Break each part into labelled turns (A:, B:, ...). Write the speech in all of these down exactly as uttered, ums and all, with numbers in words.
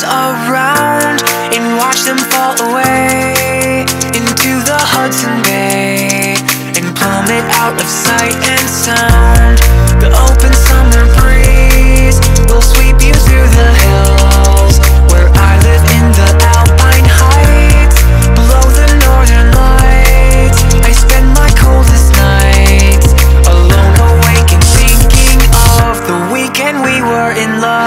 A: around and watch them fall away into the Hudson Bay and plummet out of sight and sound. The open summer breeze will sweep you through the hills where I live in the Alpine Heights. Below the northern lights, I spend my coldest nights alone, awake and thinking of the weekend we were in love.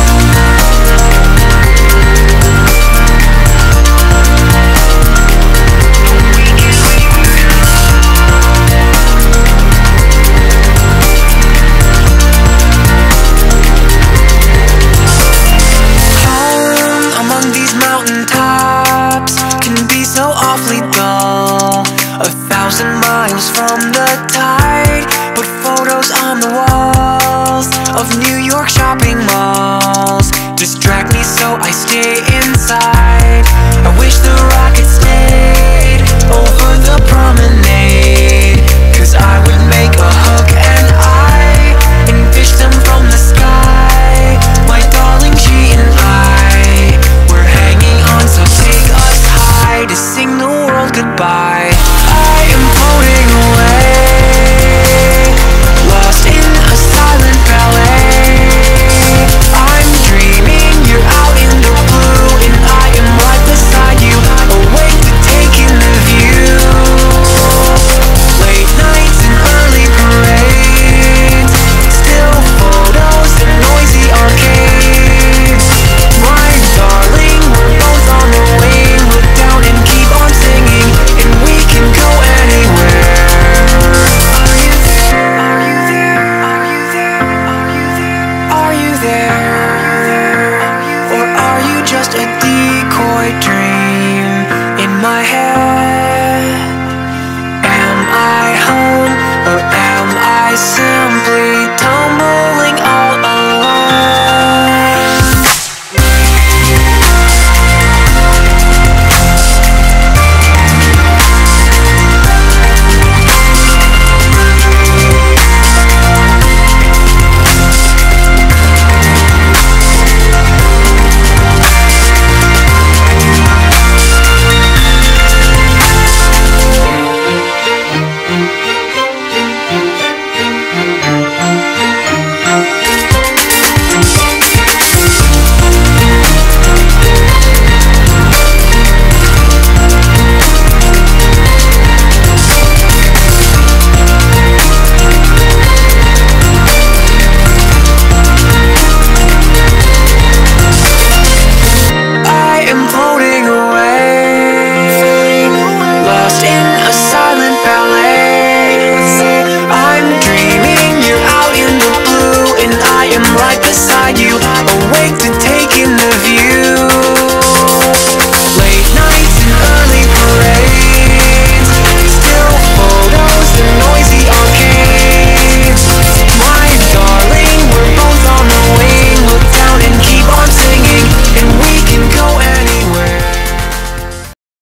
A: Miles from the tide, put photos on the walls of New York shopping malls. Distract me so I stay inside. I wish the rocket stayed over the promenade.